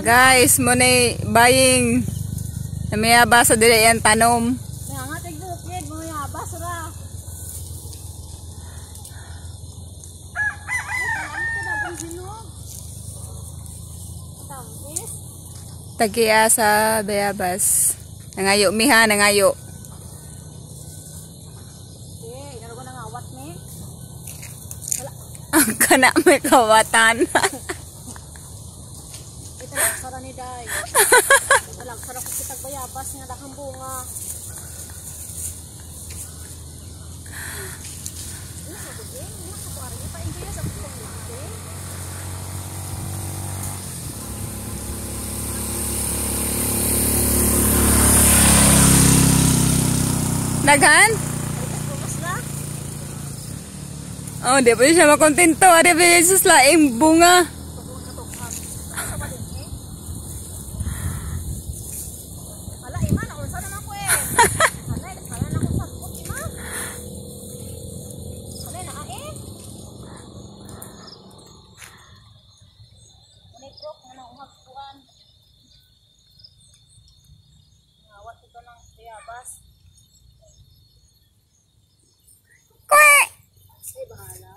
Guys, mo na buying na may abasa dili yan tanom. Nga tigdukid mo yung abas ra. Tagiya sa bayabas. Nangayo miha, nangayo. Eh, inano ko nang awat ni. Wala. Ang kana may kawatan. Ito lang sara ni Day. Ito lang sara ko kitag bayabas nga dakang bunga. Daghan? Oh, di pa siya makontento. Di pa siya sa slaing bunga. Wala, ima, naunsa naman ko eh. Wala, wala na akong sakot, ima. Wala, naain. Wala, krok, nga nang uhagpuan. Ngawat ito ng bayabas. Ay, bahala.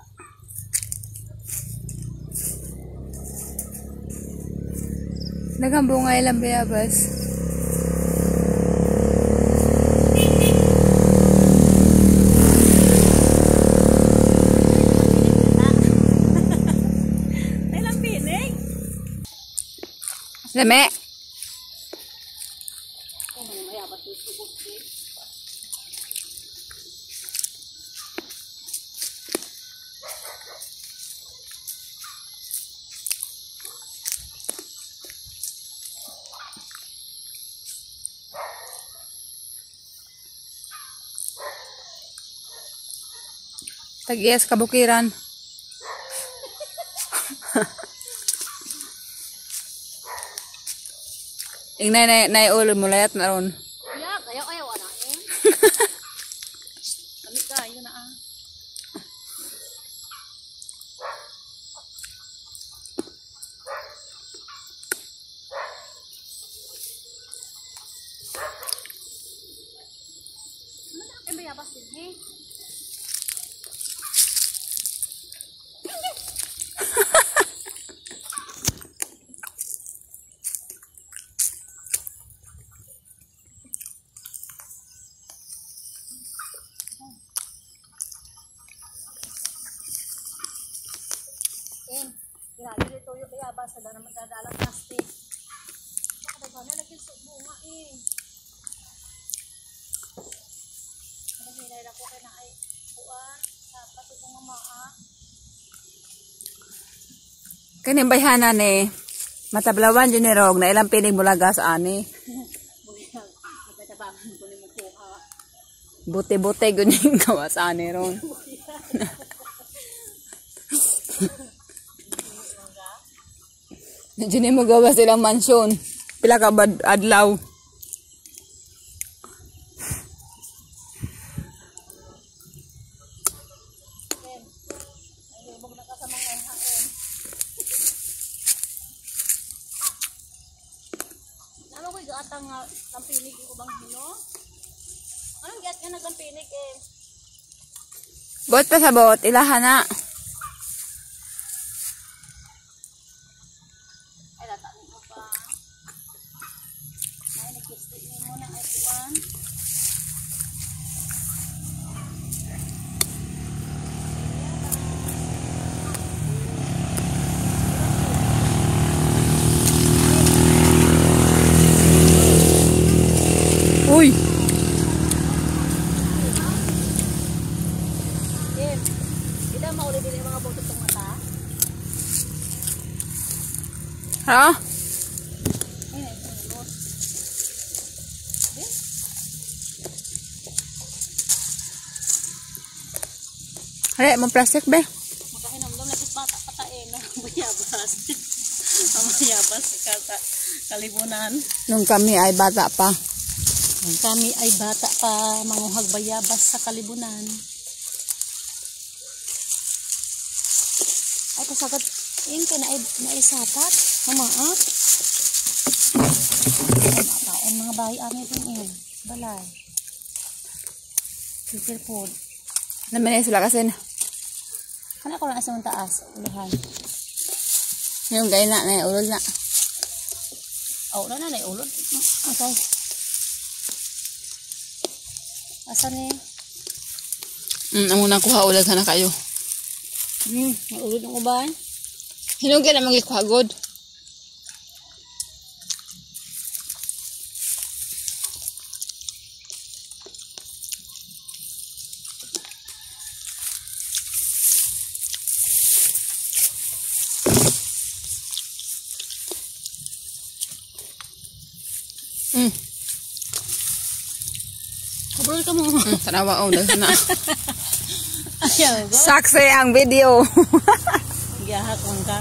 Daghang bunga ilang bayabas. Ilang pinig? Lame. Ay, mga bayabas yung subot eh. Tagiya sa kabukiran. Ingnay na ulo mo layat na ron. Yak, ayaw na eh. Kami ka, yun na ah. Ano na kayo bayabas din eh? Grabe dito yung bayabas sa dana magdadalang plastic. Baka ba na lagyan sa bunga eh. Naghinay lang ko kay na ay kuan dapat itong mamaa. Kaning bayhanan eh. Matablawan dyan ni Rog na ilang pinig mulaga sa ani. Magkatabangan ko ni mo kuha. Buti-buti gunying gawa sa ani ron. Diyan mo gawa silang mansyon. Pila ka adlaw. Ayubog na ka sa mga hain. Nalo ko igatang lampinig yung ubang hino. Anong giat nga naglampinig eh? Bot pa sa bot, ilahan na. Uy! Ida mauli din yung mga butot ng mata. Ha? Ay, naisunod. Hare, mong plastic be? Makahinamdam na ito patain na bayabas. Ang bayabas sa kalibunan. Nung kami ay bata pa. Nung kami ay bata pa, manguhag bayabas sa kalibunan. Ay, pasagat, yun ka na isapat. Mama, ah. Taon mga bahay amin din balay. Filter food. Naman ay sula kasi na. Kana ko lang asang taas, uluhan. Yung gaya na ulol na. Oh, na ulod. Okay. Asan ni? Amo na kuha ulol sana kayo. Ulod ng uban. Hinugay na magikuha god. Kabrol ka mo. Tanawa o na. Ayaw go. Saksi ang video. Giyahak man ka.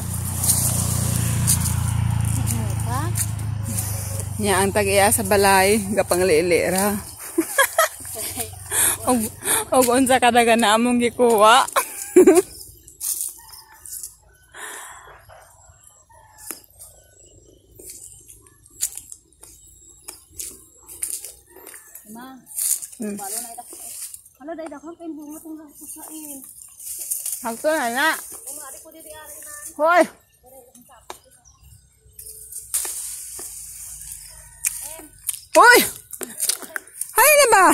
Nya ang tag-iya sa balay, gapang liilira. Og unsa kadaga na among gikuha. Ma. Balo na ida. Hala dai dakon kay bunga tong sain. Hakto na na. Ari ko diri ari na. Hoy. Hoy. Hay na ba?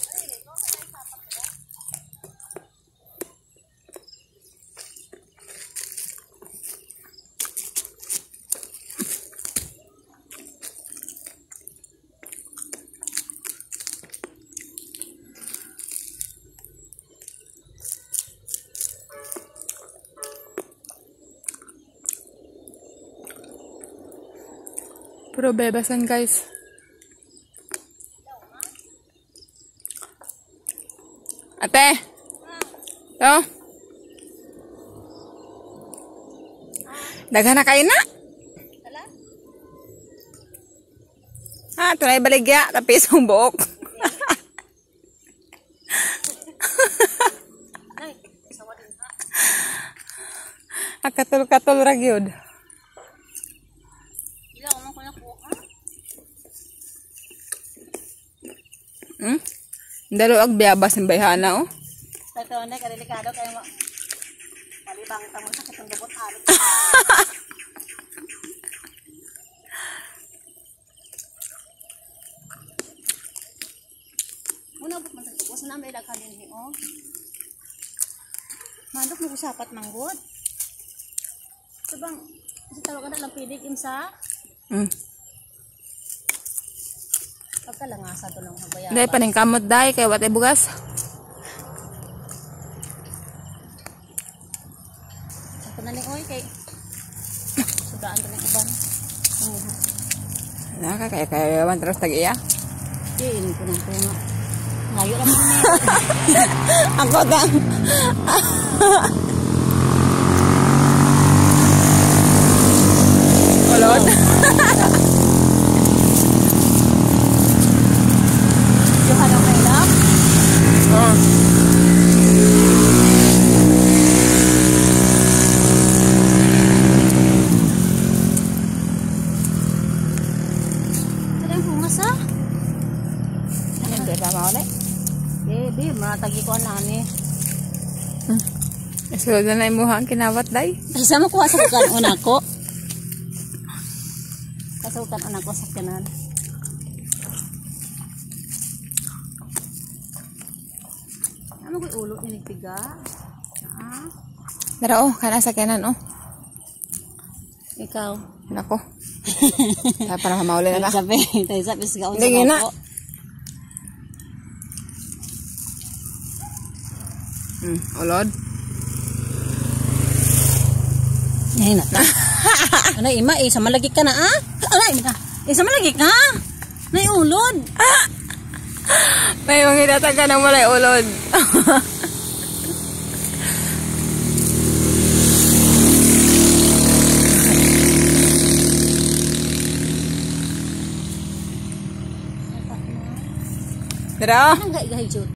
Puro bebasan guys. Ate. To. Daghan na kayo na. Hala. Tunay baligya tapi isang buok. Ay, sawa din ha. Katul-katul ra gyud. Ila mo ko na kuha. Dalo ag biyabas ng bayhana oh. Tato na kadelikado kay mo. Malibang ta mo sa kitong dubot ari. Muna buk man sa na may daghan din oh. Mandok mo usapat manggod. Sabang sa tawag ka na lang pidig imsa. Pagkalangasa to lang habayaan. Dai paning kamot dai kay watay bugas. Ako na ni oy kay sudaan to ng uban. Naka kaya wan terus tag-iya. Din ko nang tunga. Ngayo ra man ni. Ako dang. Ulod. Johan okay lang. Kadang humas ha. Hindi pa maulay. Di matagi ko ani. Sulod na imuha ang kinawat dai. Isa mo kuha sa bukan una ko. Kasukan anak ko sa kanan. Ano ko ulo ni piga? Dara oh, kana sa kanan oh. Ikaw. Nako. Para maulay na ta. Sabi, tayo sabi sa kaon Sige na. ko. Ulod. Ay na ta. Ano ima isa malagi ka na ah? Ano ima? Isa malagi ka? Nay ulod. May mga itataga ng walay ulod. Dara. Ang gahi-gahi jud.